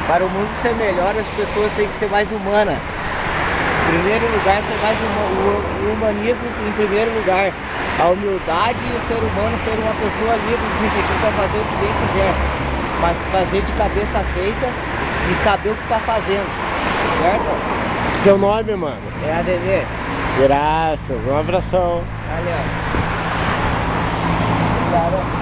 Para o mundo ser melhor, as pessoas têm que ser mais humanas. Em primeiro lugar, ser mais o humanismo em primeiro lugar. A humildade e o ser humano ser uma pessoa livre, desimpedido para fazer o que bem quiser. Mas fazer de cabeça feita e saber o que está fazendo. Certo? Teu nome, mano? É ADV. Graças, um abração. Valeu. Obrigado.